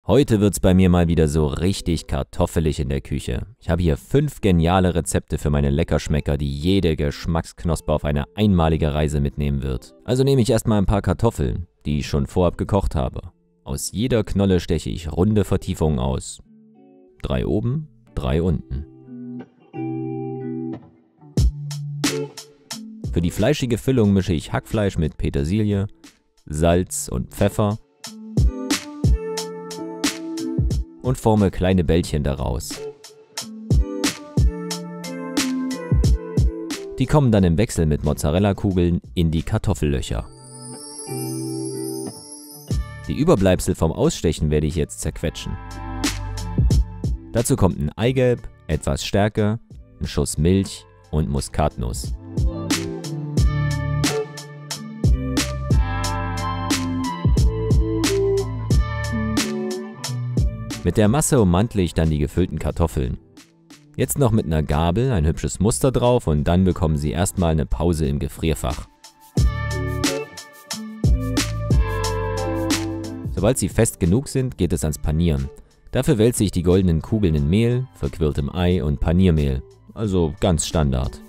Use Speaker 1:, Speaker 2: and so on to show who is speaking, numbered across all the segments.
Speaker 1: Heute wird's bei mir mal wieder so richtig kartoffelig in der Küche. Ich habe hier 5 geniale Rezepte für meine Leckerschmecker, die jede Geschmacksknospe auf eine einmalige Reise mitnehmen wird. Also nehme ich erstmal ein paar Kartoffeln, die ich schon vorab gekocht habe. Aus jeder Knolle steche ich runde Vertiefungen aus. 3 oben, 3 unten. Für die fleischige Füllung mische ich Hackfleisch mit Petersilie, Salz und Pfeffer und forme kleine Bällchen daraus. Die kommen dann im Wechsel mit Mozzarella-Kugeln in die Kartoffellöcher. Die Überbleibsel vom Ausstechen werde ich jetzt zerquetschen. Dazu kommt ein Eigelb, etwas Stärke, ein Schuss Milch und Muskatnuss. Mit der Masse ummantle ich dann die gefüllten Kartoffeln. Jetzt noch mit einer Gabel ein hübsches Muster drauf und dann bekommen sie erstmal eine Pause im Gefrierfach. Sobald sie fest genug sind, geht es ans Panieren. Dafür wälze ich die goldenen Kugeln in Mehl, verquirltem Ei und Paniermehl. Also ganz Standard.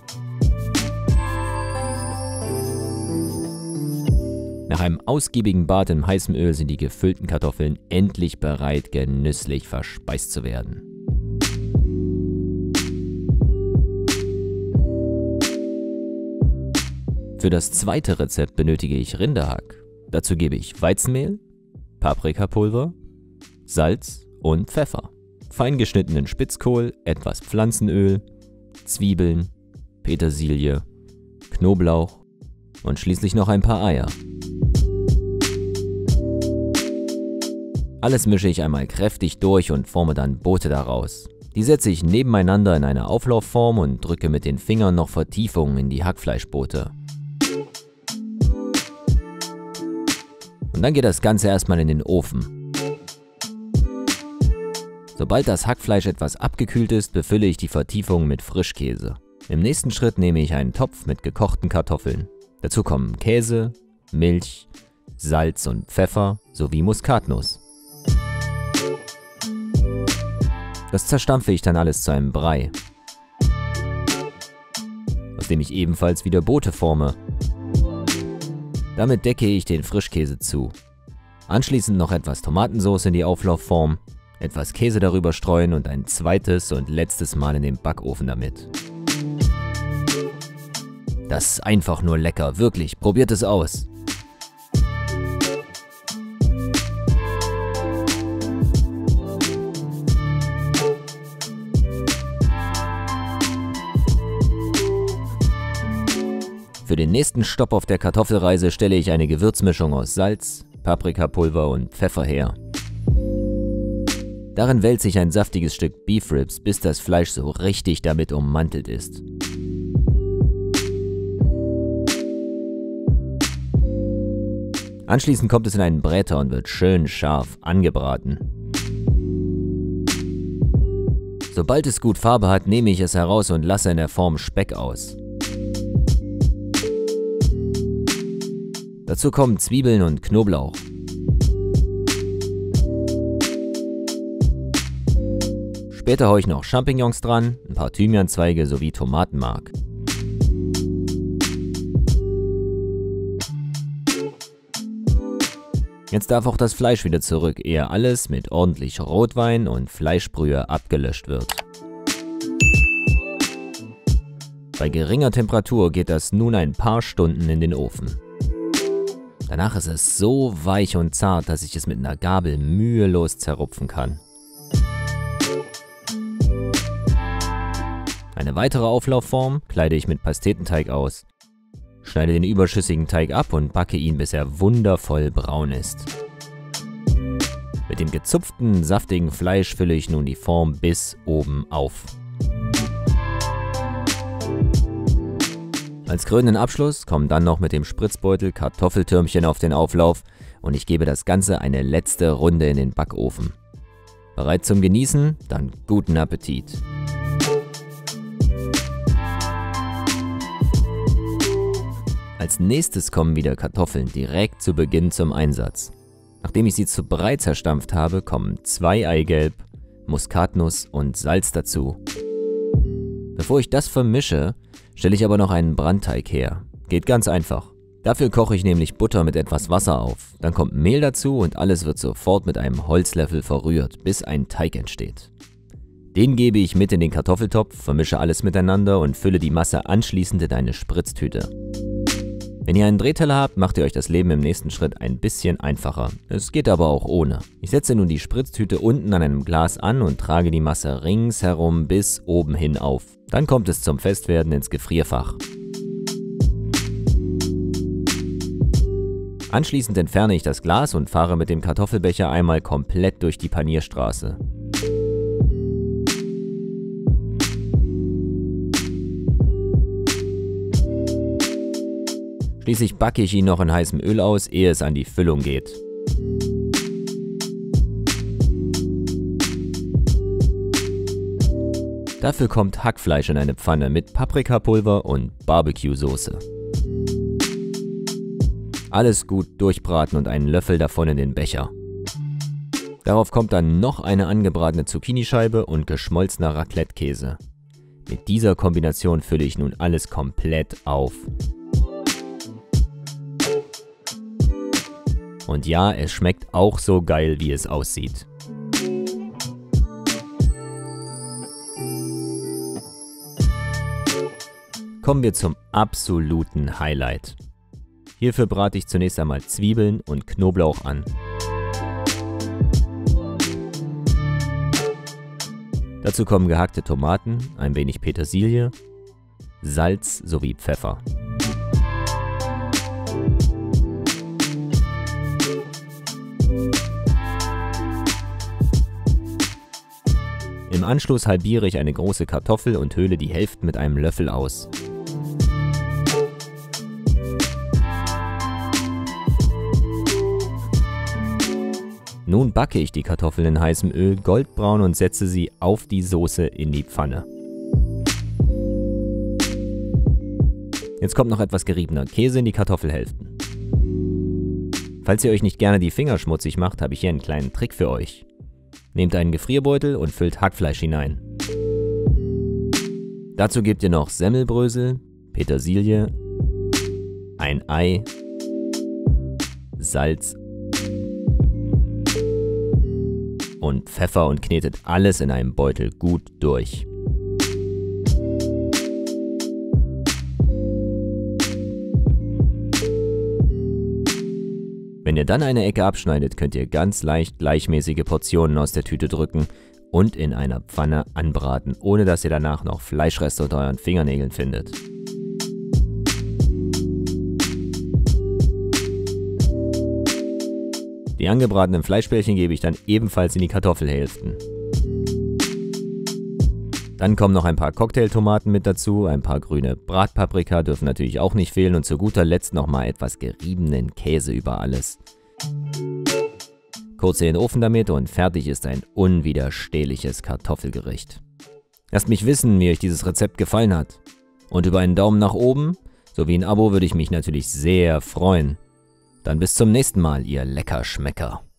Speaker 1: Nach einem ausgiebigen Bad in heißem Öl sind die gefüllten Kartoffeln endlich bereit, genüsslich verspeist zu werden. Für das zweite Rezept benötige ich Rinderhack. Dazu gebe ich Weizenmehl, Paprikapulver, Salz und Pfeffer, fein geschnittenen Spitzkohl, etwas Pflanzenöl, Zwiebeln, Petersilie, Knoblauch und schließlich noch ein paar Eier. Alles mische ich einmal kräftig durch und forme dann Boote daraus. Die setze ich nebeneinander in eine Auflaufform und drücke mit den Fingern noch Vertiefungen in die Hackfleischboote. Und dann geht das Ganze erstmal in den Ofen. Sobald das Hackfleisch etwas abgekühlt ist, befülle ich die Vertiefungen mit Frischkäse. Im nächsten Schritt nehme ich einen Topf mit gekochten Kartoffeln. Dazu kommen Käse, Milch, Salz und Pfeffer sowie Muskatnuss. Das zerstampfe ich dann alles zu einem Brei, aus dem ich ebenfalls wieder Boote forme. Damit decke ich den Frischkäse zu. Anschließend noch etwas Tomatensauce in die Auflaufform, etwas Käse darüber streuen und ein zweites und letztes Mal in den Backofen damit. Das ist einfach nur lecker, wirklich, probiert es aus! Für den nächsten Stopp auf der Kartoffelreise stelle ich eine Gewürzmischung aus Salz, Paprikapulver und Pfeffer her. Darin wälze ich ein saftiges Stück Beef Ribs, bis das Fleisch so richtig damit ummantelt ist. Anschließend kommt es in einen Bräter und wird schön scharf angebraten. Sobald es gut Farbe hat, nehme ich es heraus und lasse in der Form Speck aus. Dazu kommen Zwiebeln und Knoblauch. Später haue ich noch Champignons dran, ein paar Thymianzweige sowie Tomatenmark. Jetzt darf auch das Fleisch wieder zurück, ehe alles mit ordentlich Rotwein und Fleischbrühe abgelöscht wird. Bei geringer Temperatur geht das nun ein paar Stunden in den Ofen. Danach ist es so weich und zart, dass ich es mit einer Gabel mühelos zerrupfen kann. Eine weitere Auflaufform kleide ich mit Pastetenteig aus. Schneide den überschüssigen Teig ab und backe ihn, bis er wundervoll braun ist. Mit dem gezupften, saftigen Fleisch fülle ich nun die Form bis oben auf. Als krönenden Abschluss kommen dann noch mit dem Spritzbeutel Kartoffeltürmchen auf den Auflauf und ich gebe das Ganze eine letzte Runde in den Backofen. Bereit zum Genießen? Dann guten Appetit! Als nächstes kommen wieder Kartoffeln direkt zu Beginn zum Einsatz. Nachdem ich sie zu Brei zerstampft habe, kommen 2 Eigelb, Muskatnuss und Salz dazu. Bevor ich das vermische, stelle ich aber noch einen Brandteig her. Geht ganz einfach. Dafür koche ich nämlich Butter mit etwas Wasser auf. Dann kommt Mehl dazu und alles wird sofort mit einem Holzlöffel verrührt, bis ein Teig entsteht. Den gebe ich mit in den Kartoffeltopf, vermische alles miteinander und fülle die Masse anschließend in eine Spritztüte. Wenn ihr einen Drehteller habt, macht ihr euch das Leben im nächsten Schritt ein bisschen einfacher. Es geht aber auch ohne. Ich setze nun die Spritztüte unten an einem Glas an und trage die Masse ringsherum bis oben hin auf. Dann kommt es zum Festwerden ins Gefrierfach. Anschließend entferne ich das Glas und fahre mit dem Kartoffelbecher einmal komplett durch die Panierstraße. Schließlich backe ich ihn noch in heißem Öl aus, ehe es an die Füllung geht. Dafür kommt Hackfleisch in eine Pfanne mit Paprikapulver und Barbecue-Soße. Alles gut durchbraten und einen Löffel davon in den Becher. Darauf kommt dann noch eine angebratene Zucchinischeibe und geschmolzener Raclette-Käse. Mit dieser Kombination fülle ich nun alles komplett auf. Und ja, es schmeckt auch so geil, wie es aussieht. Kommen wir zum absoluten Highlight. Hierfür brate ich zunächst einmal Zwiebeln und Knoblauch an. Dazu kommen gehackte Tomaten, ein wenig Petersilie, Salz sowie Pfeffer. Im Anschluss halbiere ich eine große Kartoffel und höhle die Hälfte mit einem Löffel aus. Nun backe ich die Kartoffeln in heißem Öl goldbraun und setze sie auf die Soße in die Pfanne. Jetzt kommt noch etwas geriebener Käse in die Kartoffelhälften. Falls ihr euch nicht gerne die Finger schmutzig macht, habe ich hier einen kleinen Trick für euch. Nehmt einen Gefrierbeutel und füllt Hackfleisch hinein. Dazu gebt ihr noch Semmelbrösel, Petersilie, ein Ei, Salz und Pfeffer und knetet alles in einem Beutel gut durch. Wenn ihr dann eine Ecke abschneidet, könnt ihr ganz leicht gleichmäßige Portionen aus der Tüte drücken und in einer Pfanne anbraten, ohne dass ihr danach noch Fleischreste unter euren Fingernägeln findet. Die angebratenen Fleischbällchen gebe ich dann ebenfalls in die Kartoffelhälften. Dann kommen noch ein paar Cocktailtomaten mit dazu, ein paar grüne Bratpaprika dürfen natürlich auch nicht fehlen und zu guter Letzt nochmal etwas geriebenen Käse über alles. Kurz in den Ofen damit und fertig ist ein unwiderstehliches Kartoffelgericht. Lasst mich wissen, wie euch dieses Rezept gefallen hat. Und über einen Daumen nach oben sowie ein Abo würde ich mich natürlich sehr freuen. Dann bis zum nächsten Mal, ihr Leckerschmecker.